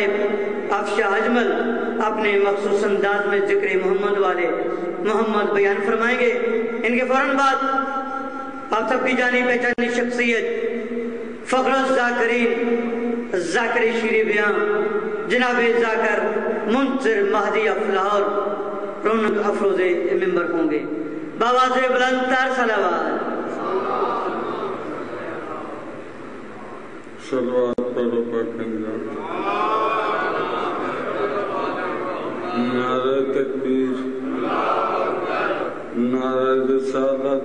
صاحب افشا اجمل اپنے مخصوص انداز میں ذکر محمد والے محمد بیان فرمائیں گے۔ ان کے فوراً بعد آپ سب کی جانی پہچانی شخصیت فخر الذاکرین ذاکر شیریں بیان جناب ذاکر منصر مہدی افلاور رونق افروز ممبر ہوں گے۔ بآواز بلند تر صلوات صلوات پڑھو پاکنگا نعرہ تکبیر نعرہ رسالت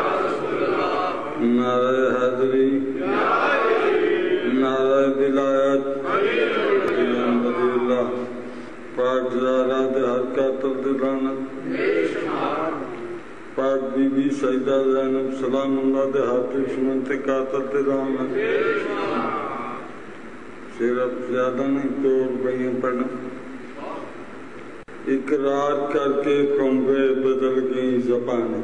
نعرہ حیدری نعرہ ولایت ولی اللہ پاک زہرا دے ہر قاتل دلانت پاک بی بی سیدہ زینب سلام اللہ دے ہر دشمن تے قاتل دلانت صرف زیادہ نہیں دور بھائیاں پڑھنا۔ اقرار کر کے کھمبے بدل گئی زبانیں،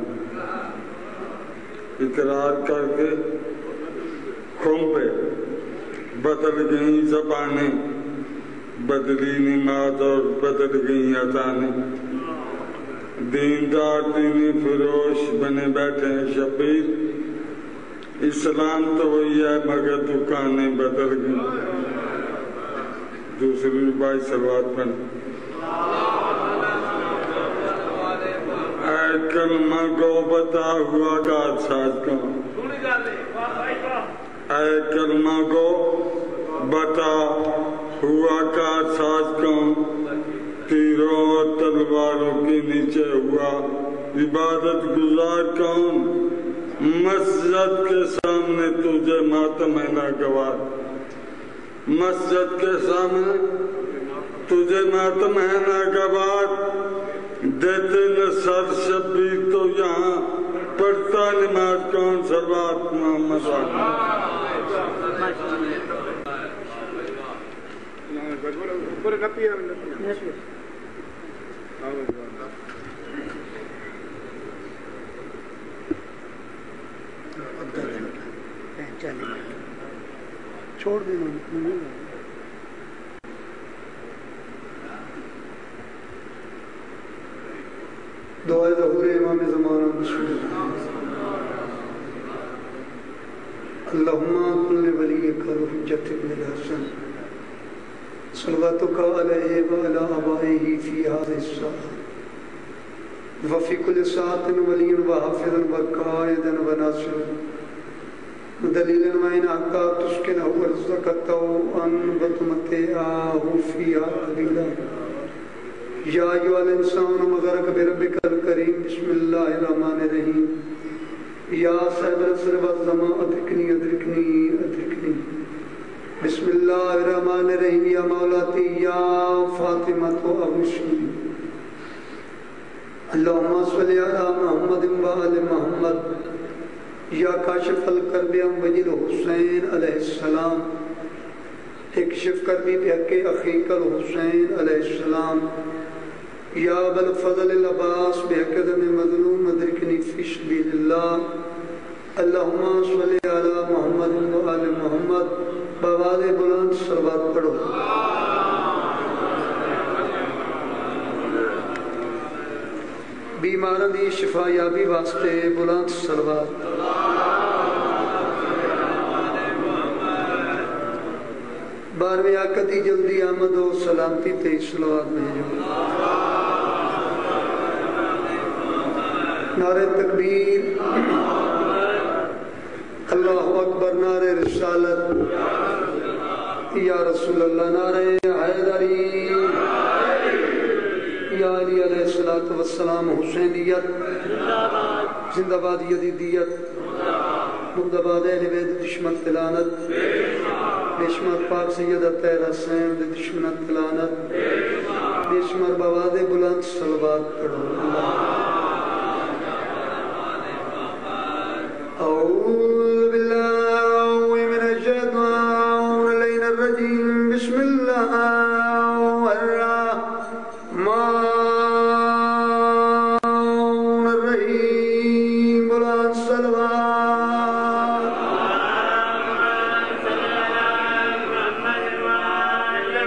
اقرار کر کے کھمبے بدل گئی زبانیں، بدلی نماز اور بدل گئی اذانیں، دیندار دینی فروش بنے بیٹھے ہیں شبیر، اسلام تو وہی ہے مگر دکانیں بدل گئی۔ دوسری بائی صلوات پڑھ اے کلمہ گو بتا ہوا کا ساز کون، اے کلمہ گو بتا ہوا کا ساز کون، تیروں اور تلواروں کے نیچے ہوا عبادت گزار کون، مسجد کے سامنے تجھے ماتم ہے ناگوار، مسجد کے سامنے تجھے ماتم ہے ناگوار، دیتے نہ سر شبیر تو یہاں پڑھتا نماز کون، صلوات محمد چھوڑ دینا۔ دعائے ظہور امام زمانہ بسم اللہم کل ولیک الحجت ابن الحسن صلواتک علیہ وعلی آبائہ فی هذه الساعة وفی کل ساعة ولی وحافظ وقائد وناصر دلیل وین حقا تسکنہ ورزقتہ ان وتمتعہ فیہا قلیلا یا ایوہ الانسان مغرق بربک الکریم بسم اللہ الرحمن الرحیم یا صاحب العصر والزمان ادرکنی ادرکنی ادرکنی بسم اللہ الرحمن الرحیم یا مولاتی یا فاطمہ تو ابشنی اللہم صلی علی محمد وآل محمد یا کاشف الکرب وجل حسین علیہ السلام اکشف کربی بحق اخیق الحسین علیہ السلام یا بالفضل العباس بحق دم مظلوم ادرکنی فی سبیل اللہ اللہم صلی علی محمد و آل محمد بوال بلند صلوات پڑھو۔ بیماروں دی شفا یابی واسطے بلند صلوات۔ بارہویں آقا دی جلدی آمد و سلامتی تے صلوات بھیجو۔ نعرہ تکبیر اللہ اکبر، نعرہ رسالت یا رسول اللہ، نعرہ حیدری یا علی علیہ السلام، حسینیت زندہ باد، یزیدیت مردہ باد، اہل بیت دشمن تلانت، بشمار پاک سیدہ تیرہ حسین دشمن تلانت، بشمار بواد بلند صلوات پڑھو۔ أعوذ بالله من الشيطان الرجيم بسم الله الرحمن الرحيم بلند صلوات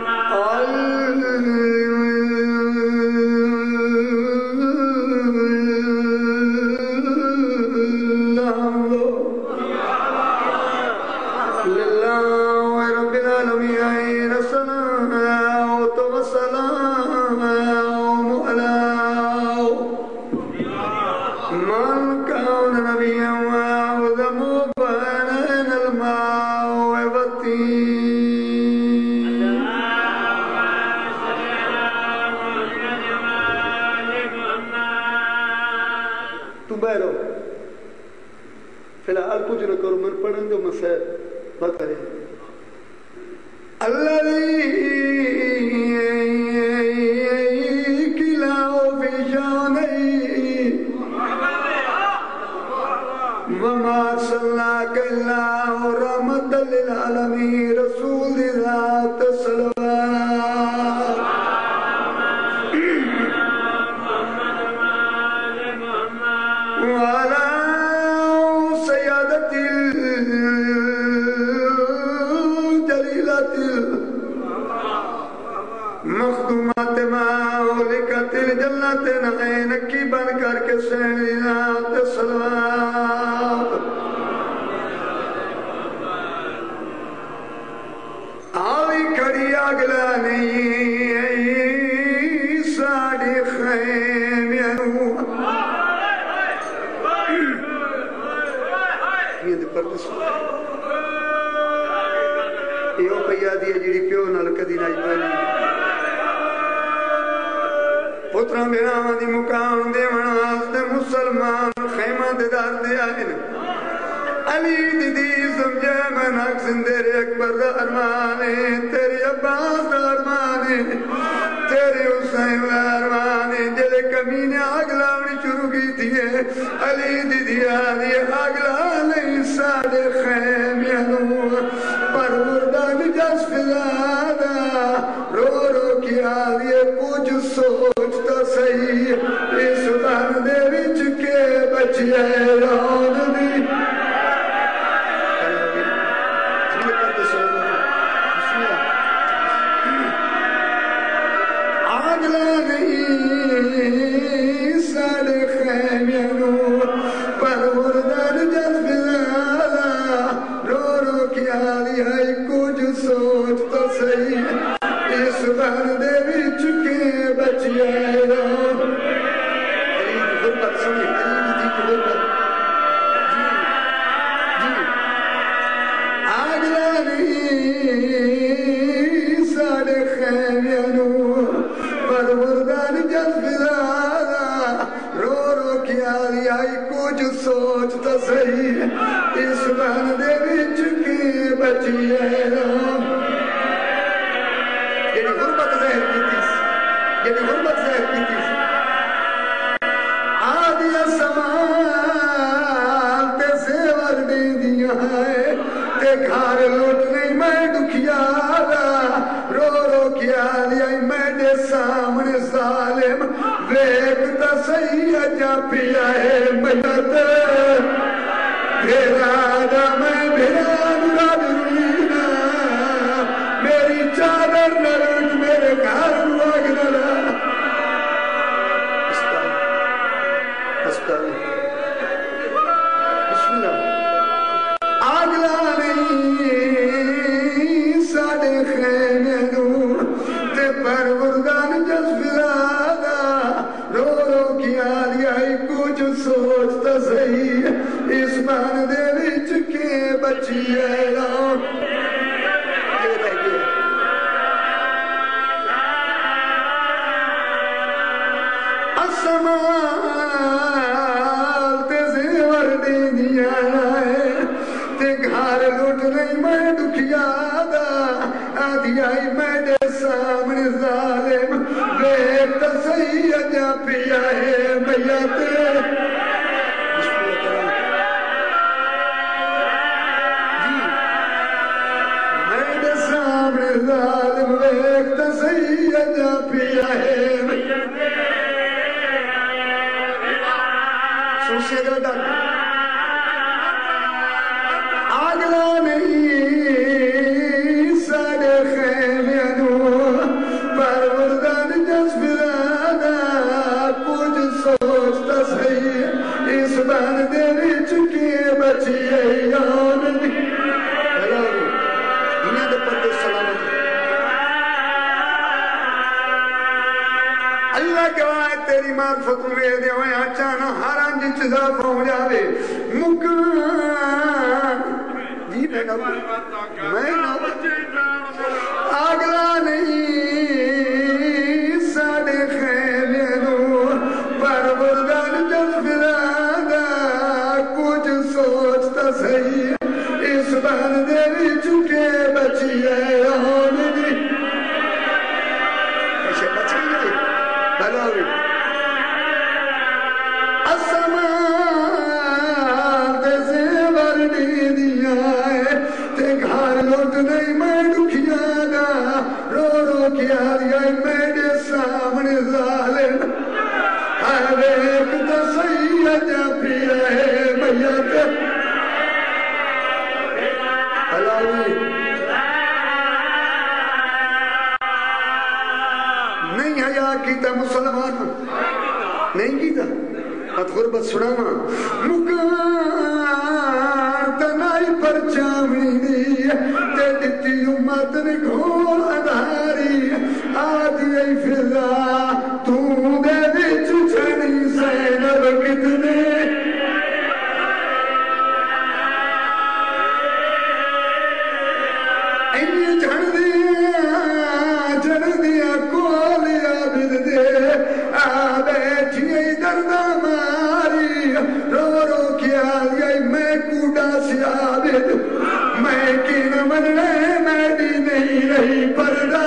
آگلا نہیں ساڑے خیمیانو تیری معرفت نو ویکھ دے ہوئے اچانا ہر انج اضافہ ہو جاوے مکان جی میں نہ اگلا نہیں ساڈے خیمے نو پروردگار جذبہ کچھ سوچتا صحیح اس بندے وچ کے بچی ہے ہونے دی ایسے بچی گئی بھلا ہوئی آسمان دے زیور نہیں دیا ہے تے گھر لوٹ نہیں میں دکھیا گا رو رو کیا دیا میرے سامنے ظالم ہر ایک تو سید پی رہے میت حلاوی نہیں حیا کیتا مسلمان نہیں کیتا ات غربت سناما مکان تنائی پر چامی دی تے دتی امت نے گھول ادھاری آدھی ای فضا تو دے وچ چھڑی زینب کتنے جھڑ دیا کولیا بد دے آ بیٹھی دردہ ماری رو رو کیا یہ میں کوڑا سیا بد میں کی نہ مننے میں بھی نہیں رہی پردہ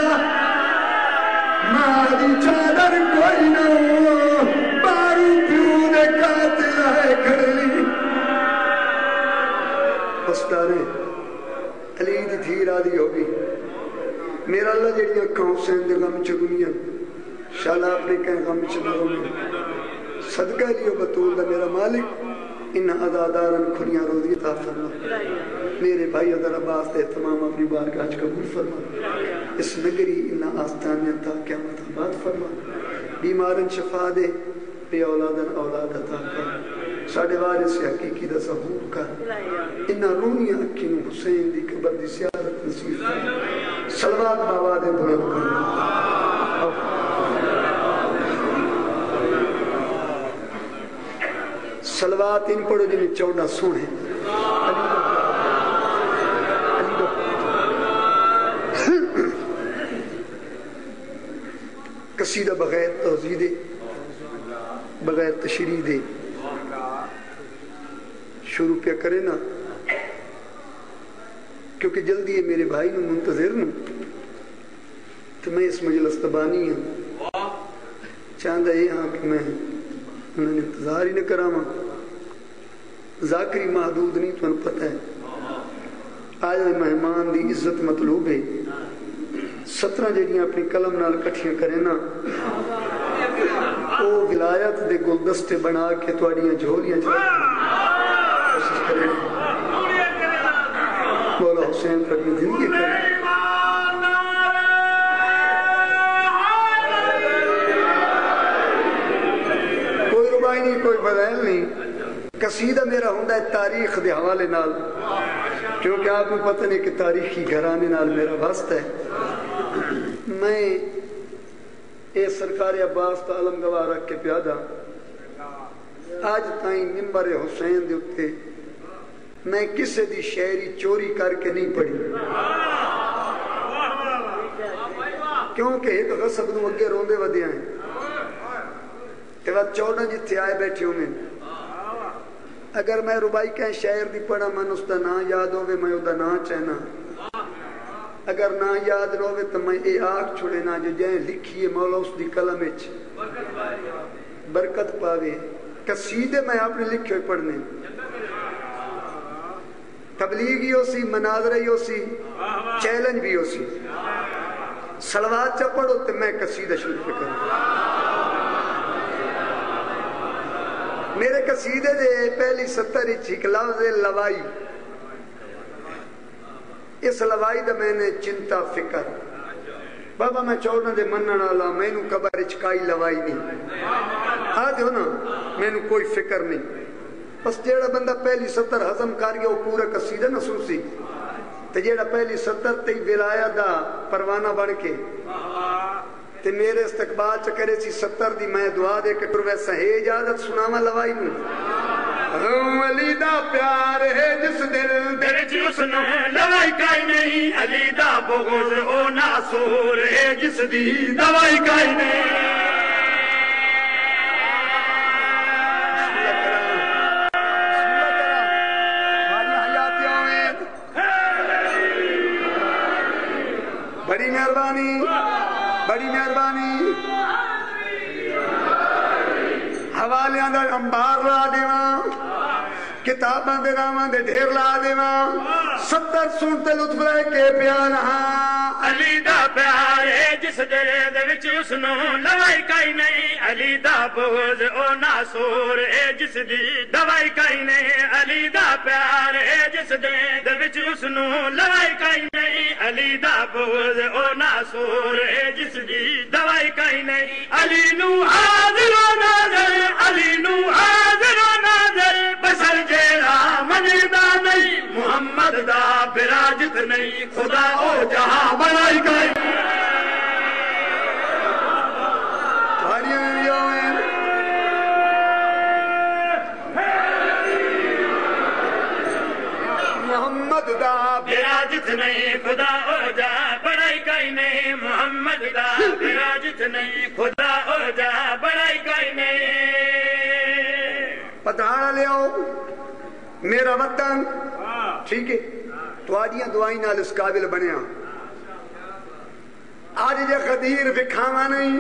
ماری چادر کوئی نہ ہو بارو پیو نے قاتل ہے کھڑی پستانے علی دی دھیر آدھی ہوگی میرا اللہ جڑی اکھاں حسین دے غم چگنیاں شالا اپنے کہیں غم چگنیاں صدقہ لیو بطول دا میرا مالک انہا عزادارن کھلیاں روزی عطا فرما میرے بھائی حضر عباس دے تمام اپنی بارگاہ قبول فرما اس نگری انہا آستانیاں تا قیامت آباد فرما بیمارن شفا دے بے اولادن اولاد عطا کر ساڑھے وارث حقیقی دا ظہور کر انہا رونیاں اکینو حسین دی قبر دی سیارت نصیب کر صلوات باواد بلند کر صلوات ان پڑھو جنہیں چودہ سونے قصیدہ بغیر توضیح بغیر تشریح دے شروع پہ کرے نا کیونکہ جلدی ہے میرے بھائی نو منتظر نو تو میں اس مجلس تبانی ہوں چاندہ یہ ہاں کہ میں انہوں نے انتظار ہی نہ کراما ذاکری محدود نہیں تو انہوں پتہ ہے آج مہمان دی عزت مطلوب ہے 17 جڑیاں اپنی قلم نال کٹھیاں کریں نا او ولایت دے گلدستے بنا کے توڑیاں جھولیاں کوشش کریں مولا حسین رکھنی زندگی کریں کوئی ربائی نہیں کوئی بدائل نہیں قصیدہ میرا ہوندہ ہے تاریخ دے حوالے نال کیونکہ آپ کو پتہ نہیں کہ تاریخی گھرانے نال میرا واسطہ ہے میں اے سرکار عباس تا علم گواہ رکھ کے پیادا آج تائیں ممبر حسین دے اتے میں کسے دی شاعری چوری کر کے نہیں پڑھی کیونکہ ایک غصب نو اگے روندے ودے ہیں تے وقت 14 جتھے آئے بیٹھے ہوں میں اگر میں ربائی کہیں شاعر دی پڑھا من اس دا نا یاد ہوئے میں دا نا چہنا اگر نا یاد نہ ہوئے تو میں اے آگ چھوڑے نا جو جائیں لکھیے مولا اس دی قلم اچ برکت پاوے قصیدے میں آپ نے لکھے ہوئے پڑھنے تبلیغی ہو سی مناظرہی ہو سی چیلنج بھی ہو سی صلوات چا پڑھو تو میں قصیدہ شروع پہ کروں میرے قصیدے دے پہلی 70 ایک لفظ لوائی اس لوائی دا میں نے چنتا فکر بابا میں 14 دے منن والا میں نو قبر وچ کائی لوائی نہیں آدھے ہو نا میں نو کوئی فکر نہیں بس جیڑا بندہ پہلی 70 ہضم کر گیا وہ پورا قصیدہ نہ سوسی تے جیڑا پہلی 70 تے ولایت دا پروانہ بن کے تے میرے استقبال چ کرے سی 70 دی میں دعا دے کے ٹر ویسا ہے اجازت سناواں لوائی نوں علی دا پیار ہے جس دل وچ اس نوں لوائی کائی نہیں علی دا بغض او ناسور ہے جس دی دوائی کائی نہیں بڑی مہربانی بڑی مہربانی حوالیاں دا انبار لا دیواں کتاباں دے ناماں دے ڈھیر لا دیواں 70 سنتے لطف لے کے پیار ہاں علی دا پیار ہے جس دل دے وچ اس نوں لوائی کائی نہیں علی دا بغض او ناسور ہے جس دی دوائی کائی نہیں علی دا پیار ہے جس دل دے وچ اس نوں لوائی کائی نہیں علی دا بغض او ناسور ہے جس دی دوائی کائی نہیں علی نو حاضر و ناظر علی نو حاضر و ناظر بشر جیڑا مندا نہیں محمد دا براجت نہیں خدا او جہاں بنائی گئی محمد دا براجت نہیں خدا او جہاں بنائی گئی نہیں محمد دا براجت نہیں خدا او جہاں بنائی گئی نہیں پتھاڑا لے آؤ میرا وطن ٹھیک ہے تو آجیاں دعائیں نال اس قابل بنیا آج جے خدیر وکھاواں نہیں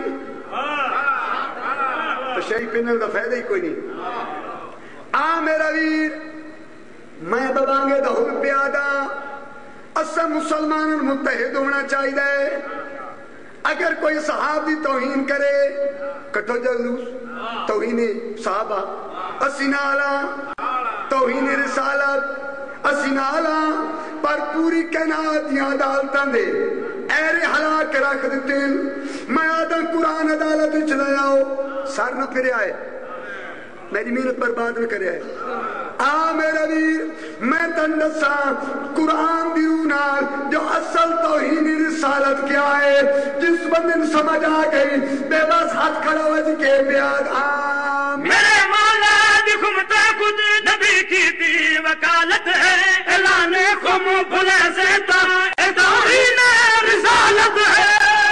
تو شہی پنل دا فائدہ ہی کوئی نہیں آ میرا ویر میں ببانگے دا حکم پیادا اسا مسلمان متحد ہونا چاہیے اگر کوئی صحابی توہین کرے کٹو جلوس توہین صحابہ اسی نالا توہین رسالت اسی نالا پر پوری کائنات دیاں عدالتاں دے ایرے ہلاک رکھ دیتے میں آدم قرآن عدالت چلے آؤ سر نہ پھرے آئے میری محنت برباد نہ کرے آئے آ میرا ویر میں تندسا قرآن دیو نال جو اصل توہین رسالت کیا ہے جس بندن سمجھ آ گئی بے بس ہاتھ کھڑا وج کے بیاد میرے مولا دکھم تا خود نبی کی دی وکالت ہے اعلان خم بھلے سے تا توہین رسالت ہے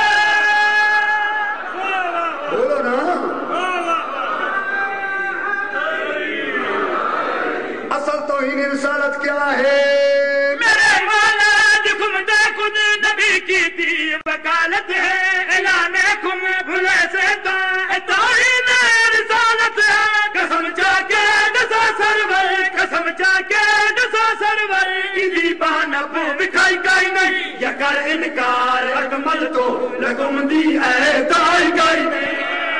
بولو نا اصل توہین رسالت کیا ہے میرے مولا دکھم تا خود نبی کی دی وکالت ہے اعلان خم بھلے سے تا توہین رسالت ہے قسم چاکے دسا سرور قسم چاکے دسا سرور ایدی بانپ بکھائی گئی نہیں یا کر انکار اکمل تو لگم دی اے دائی گئی نہیں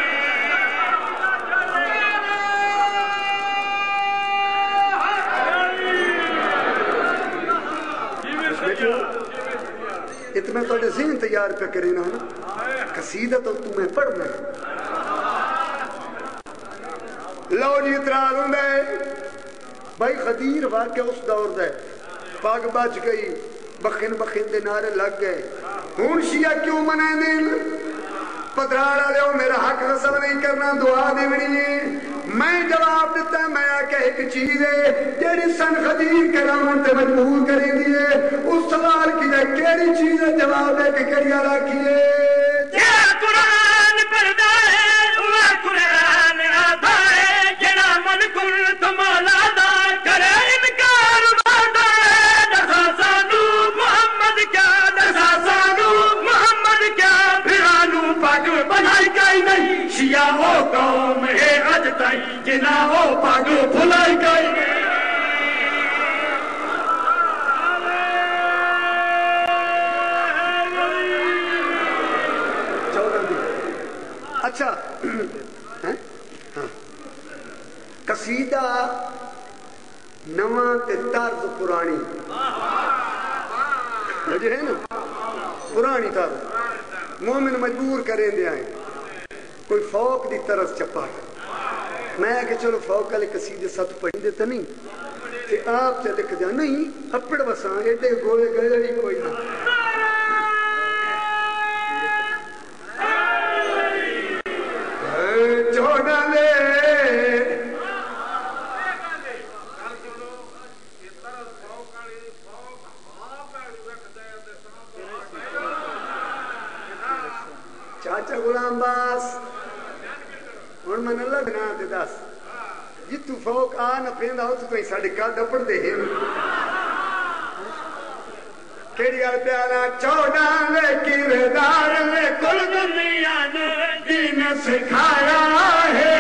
اتنا تو ذہن تیار پہ کرے نا قصیدہ تو تمہیں پڑھنا ہے لو جی اتراز ہوں گے بھائی خدیر واقعہ اس دور دے پاک بچ گئی بخن بخن دے نعرے لگ گئے ہون شیعہ کیوں منائیں دیں پتراڑا لے میرا حق غصب نہیں کرنا دعا دیونی ہے میں جواب دیتا ہے میں آکے ایک چیز ہے جیڑی سن خدیر کرامن تے مجبور کریں دیئے اس سوال کی جائے کیڑی چیز ہے جواب ہے کہ کڑیا راکھی ہے یا قرآن پردہ ہے وہ قرآن آدھا ہے جنا من کل تمالا دا کرے انکار وعدہ ہے دسا سانو محمد کیا دسا سانو محمد کیا پھرانو پاک بنائی گئی نہیں شیعہ ہو قوم ہے اج تائی جنا ہو پاک بھلائی گئی نہیں اچھا قصیدہ نواں تے طرز پرانی جو ہے نا پرانی طرز مومن مجبور کریں دے آئیں کوئی فوق دی طرز چپا میں کہ چلو فوق والے قصیدے ساتھ پڑھی دیتا نہیں کہ آپ سے لکھ دیا نہیں اپڑ بساں ایڈے گولے گئے ہی کوئی نہ چاچا غلام باس ہن من اللہ دے نام تے دس جتو فوق آ نہ پیندا او تو ساڈے کد اپڑ دے ہیں کیڑی گل پیالا 14 دے کردار نے کل دنیا نو دین سکھایا ہے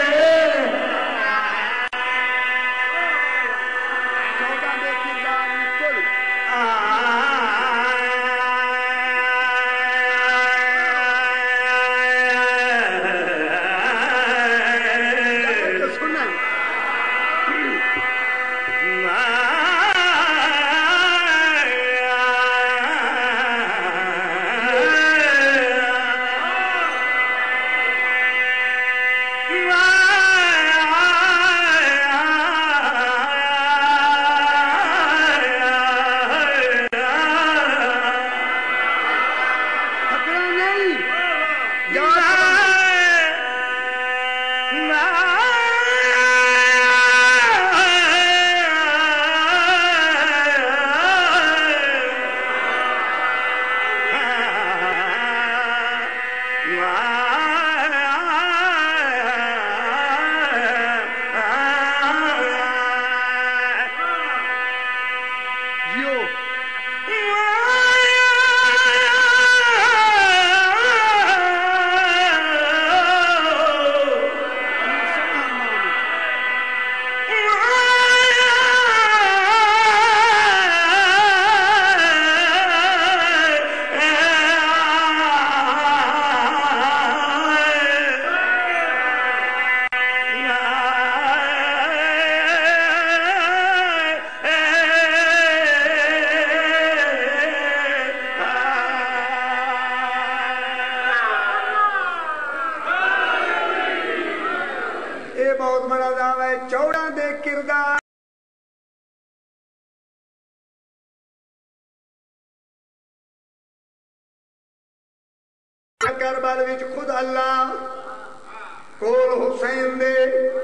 کربلا وچ خود اللہ کول حسین دے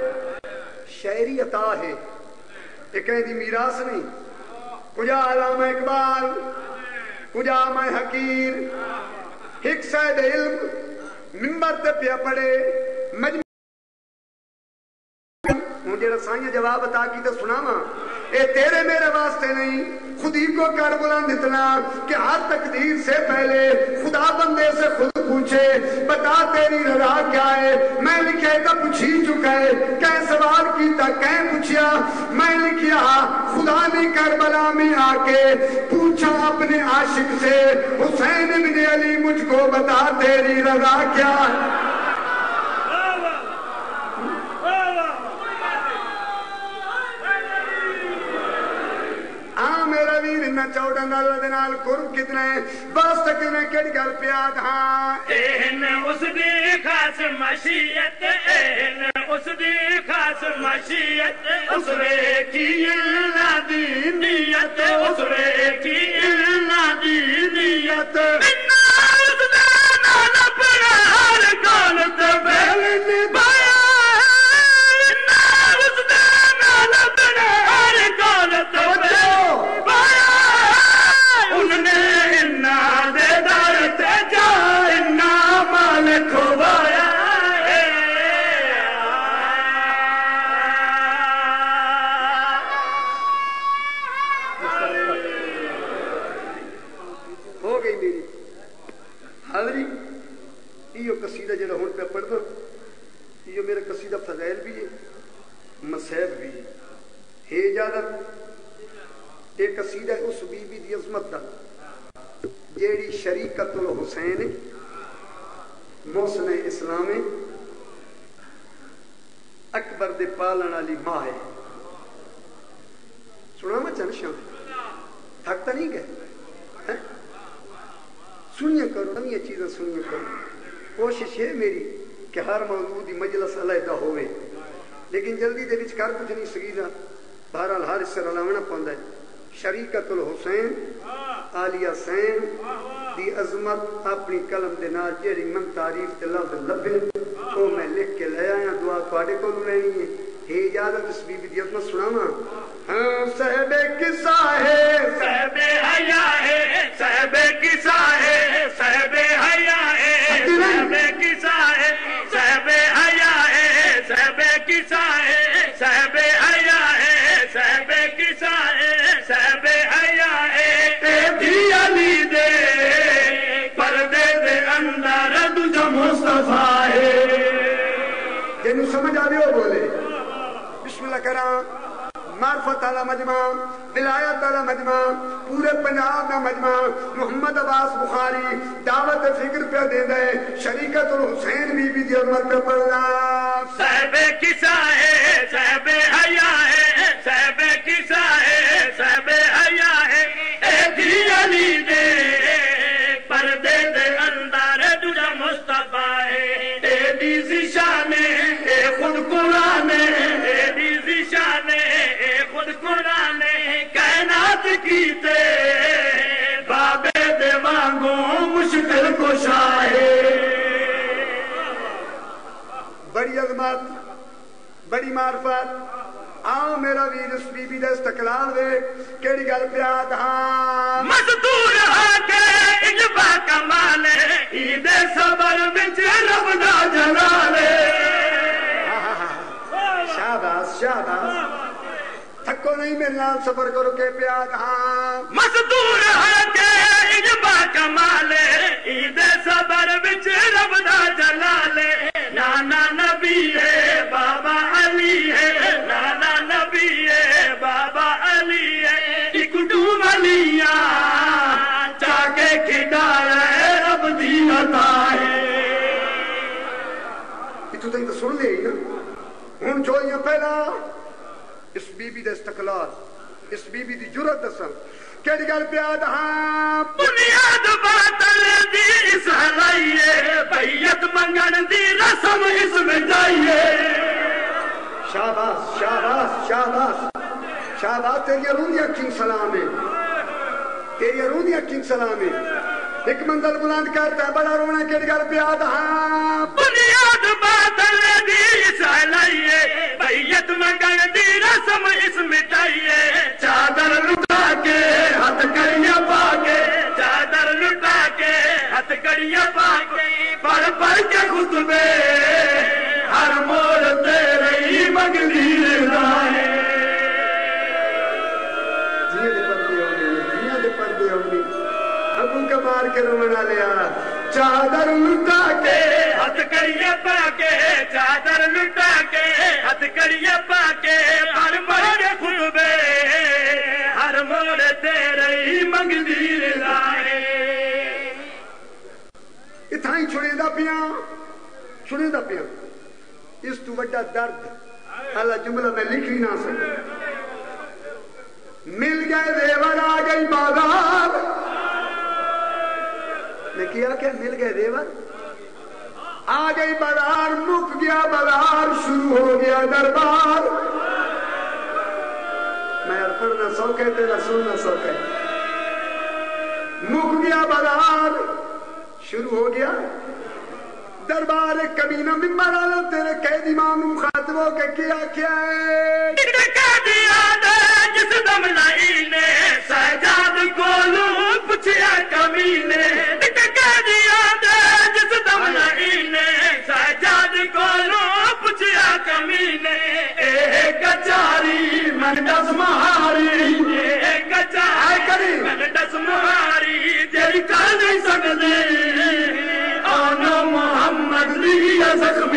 شاعری عطا ہے ایک دی میراث نہیں کجا علامہ اقبال کجا میں حقیر ایک سید علم منبر تے پیا پڑے ہوں جڑا سائیں جواب عطا کی تو سناواں اے تیرے میرے واسطے نہیں خودی کو کر بلند اتنا کہ ہر تقدیر سے پہلے خدا بندے سے خود پوچھے بتا تیری رضا کیا ہے میں لکھے تو پوچھ ہی چکا ہے کہیں سوال کیتا کہیں پوچھیا میں لکھیا خدا نے کربلا میں آ کے پوچھا اپنے عاشق سے حسین بن علی مجھ کو بتا تیری رضا کیا ہے چوڑا نال دنال قرب کتنا ہے واسطہ کتنا کیڑی گل پیاد ہاں این اس دی خاص مشیت این اس دی خاص مشیت اس ریکی اللہ دی نیت اس ریکی اللہ دی نیت انہا اس دینا نپڑا ہر کالت بیلن بایا انہا اس دینا نپڑا ہر کالت بیلن قصیدہ جڑا ہون پہ پڑھتا یہ میرا قصیدہ فضائل بھی ہے مسائب بھی ہے اجازت ایک قصیدہ اس بی بی دی عظمت دا جیڑی شریکت الحسین محسن اسلام اکبر دے پالن والی ماں ہے سنا میں چند شام تھکتا نہیں گئے سنیا کرو نمی چیزیں سنیا کرو کوشش ہے میری کہ ہر موضوع دی مجلس علیحدہ ہوئے لیکن جلدی دے وچ کر کچھ نہیں سکیدا بہرحال ہر اس سے رلاونا پوندا ہے شریکت الحسین عالیہ حسین دی عظمت اپنی قلم دے نال جیڑی من تعریف تے لفظ لبے او میں لکھ کے لے آیا دعا تواڈے کول لینی ہے اجازت اس بی بی دی عظمت سناواں ہاں صاحب قصہ ہے صاحب حیا ہے صاحب قصہ ہے صاحب حیا ہے جنہوں سمجھ آ دیو بولے بسم اللہ کرام معرفت والا مجمع ولایت والا مجمع پورے پنجاب کا مجمع محمد عباس بخاری دعوت فکر پہ دے دے شریکت الحسین بی بی دی عمر پہ پڑھنا صاحب کسا ہے صاحب حیا ہے صاحب کسا ہے صاحب حیا ہے اے دی علی دے پردے دے اندر دوجا مصطفیٰ ہے اے دی زشان اے خود قرآن اے دی زشان اے خود قرآن کائنات کیتے بابے دے وانگوں مشکل کشا ہے بڑی عظمت بڑی معرفت آؤ میرا ویر اس بی بی دے استقلال دے کیڑی گل پیاد ہاں مزدور آکے اجبا کمالے عید صبر بچ رب دا جلالے شاباش شاباش تھکو نہیں میرے نال صبر کرو کے پیاد ہاں مزدور آکے اجبا کمالے عید صبر بچ رب دا جلالے نانا نبی ہے بابا علی ہے نانا نبی ہے بابا علی ہے ایک ڈوم علیاں چاکے کھڑایا ہے رب دی عطا ہے تو تین تو سن لے نا ہن جو یہ پہلا اس بی بی دے استقلال اس بی بی دی جرت دسن کیڑی گل پیاد ہاں بنیاد باطل دی اس ہلائیے بیعت منگن دی رسم اس میں جائیے شاباش شاباش شاباش شاباش تیری روحیہ کن سلام ہے تیری روحیہ کن سلام ہے ایک منزل بلند کرتا ہے بڑا رونا کیڑی گل پیاد ہاں بنیاد باطل دی اس ہلائیے بیعت منگن دی رسم اس میں جائیے چادر لٹا کے ہاتھ کڑیاں پا کے چادر لٹا کے ہاتھ کڑیاں پا کے پڑھ پڑھ کے خطبے ہر موڑ تیرے ہی مگلی رائے جیے دے پردے ہوگی ابو کا مار کے رونا لیا چادر لٹا کے ہاتھ کڑیاں پا کے چادر لٹا کے ہاتھ کڑیاں پا کے پڑھ پڑھ کے خطبے ہر موڑ تیرے ہی مگلی رائے اتھائی چھوڑے دا پیاں اس تو وڈا درد اللہ جملہ میں لکھ ہی نہ سکتا مل گئے دیور آ گئی بازار میں کیا مل گئے دیور آ گئی بازار مک گیا بازار شروع ہو گیا دربار میں پڑھنا سوکے تیرا سننا سوکے مک گیا بازار شروع ہو گیا دربار کبھی نہ ممبر آلو تیرے قید امام مخاطب ہو کے کیا ہے قید یاد ہے جس دم لائینے سجاد کولو پچھیا کمینے قید یاد ہے جس دم لائینے سجاد کولو پچھیا کمینے اے کچاری من دس مہاری اے کچاری من دس مہاری تیری کر نہیں سکتے آنو محمد لیے زخم